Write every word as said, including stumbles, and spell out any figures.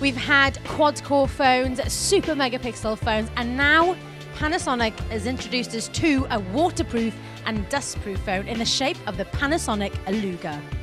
We've had quad-core phones, super megapixel phones, and now Panasonic has introduced us to a waterproof and dustproof phone in the shape of the Panasonic Eluga.